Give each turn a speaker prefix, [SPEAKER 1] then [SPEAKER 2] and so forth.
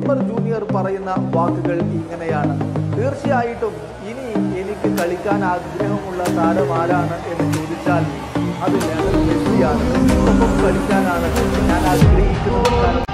[SPEAKER 1] Junior പറയുന്ന വാക്കുകൾ ഇങ്ങനെയാണ്: തീർച്ചയായിട്ടും ഇനി എനിക്ക് കളിക്കാൻ ആഗ്രഹമുള്ള താരം ആരാണ് എന്ന് ചോദിച്ചാൽ അത് ലയണൽ മെസ്സിയാണ്. കളിക്കാനാണ് ഞാൻ ആഗ്രഹിക്കുന്നത്.